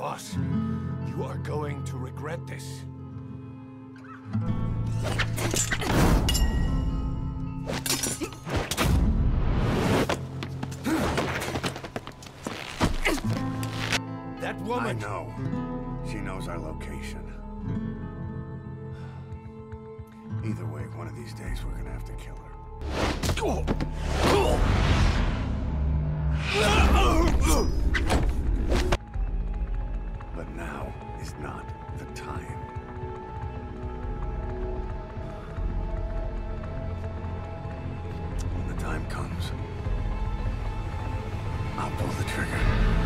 Boss, you are going to regret this. That woman... I know. She knows our location. Either way, one of these days we're gonna have to kill her. But now is not the time. When the time comes, I'll pull the trigger.